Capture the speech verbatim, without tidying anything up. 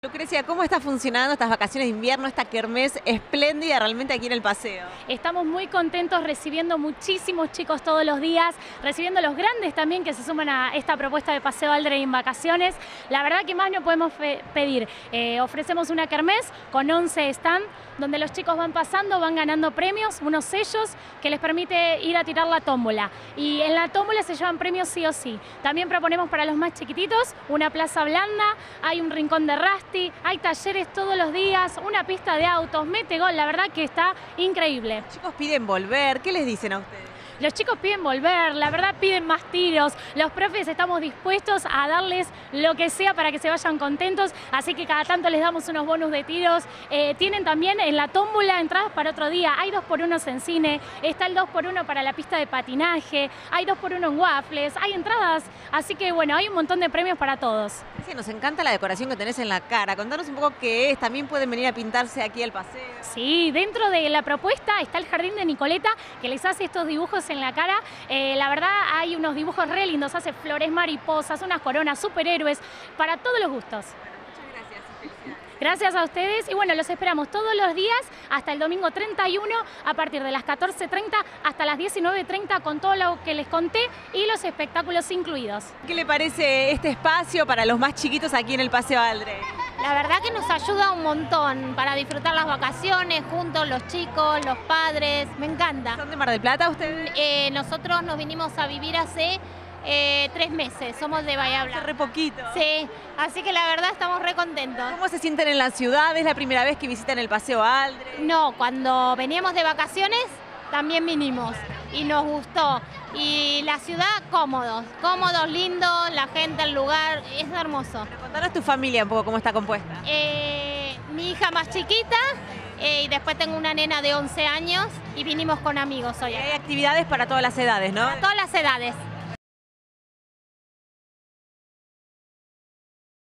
Lucrecia, ¿cómo está funcionando estas vacaciones de invierno, esta kermés espléndida realmente aquí en el paseo? Estamos muy contentos recibiendo muchísimos chicos todos los días, recibiendo a los grandes también que se suman a esta propuesta de Paseo Aldre en vacaciones. La verdad que más no podemos pedir. Eh, ofrecemos una kermés con once stands donde los chicos van pasando, van ganando premios, unos sellos que les permite ir a tirar la tómbola. Y en la tómbola se llevan premios sí o sí. También proponemos para los más chiquititos una plaza blanda, hay un rincón de Rusty, hay talleres todos los días, una pista de autos, mete gol, la verdad que está increíble. Los chicos piden volver, ¿qué les dicen a ustedes? Los chicos piden volver, la verdad piden más tiros, los profes estamos dispuestos a darles lo que sea para que se vayan contentos, así que cada tanto les damos unos bonus de tiros. Eh, tienen también en la tómbola entradas para otro día, hay dos por uno en cine, está el dos por uno para la pista de patinaje, hay dos por uno en waffles, hay entradas, así que bueno, hay un montón de premios para todos. Sí, nos encanta la decoración que tenés en la cara, contanos un poco qué es, también pueden venir a pintarse aquí al paseo. Sí, dentro de la propuesta está el jardín de Nicoleta que les hace estos dibujos en la cara. Eh, la verdad hay unos dibujos re lindos, hace flores, mariposas, unas coronas, superhéroes, para todos los gustos. Bueno, muchas gracias. Felicidades. Gracias a ustedes y bueno, los esperamos todos los días hasta el domingo treinta y uno a partir de las catorce treinta hasta las diecinueve treinta con todo lo que les conté y los espectáculos incluidos. ¿Qué le parece este espacio para los más chiquitos aquí en el Paseo Aldre? La verdad que nos ayuda un montón para disfrutar las vacaciones juntos, los chicos, los padres, me encanta. ¿Son de Mar del Plata ustedes? Eh, nosotros nos vinimos a vivir hace eh, tres meses, somos de Bahía Hace Blanca. re poquito. Sí, así que la verdad estamos re contentos. ¿Cómo se sienten en la ciudad? ¿Es la primera vez que visitan el Paseo Aldre? No, cuando veníamos de vacaciones también vinimos y nos gustó. Y la ciudad, cómodos, cómodos, lindos, la gente, el lugar, es hermoso. Pero contanos tu familia un poco cómo está compuesta. Eh, mi hija más chiquita eh, y después tengo una nena de once años y vinimos con amigos hoy. Y hay actividades para todas las edades, ¿no? Para todas las edades.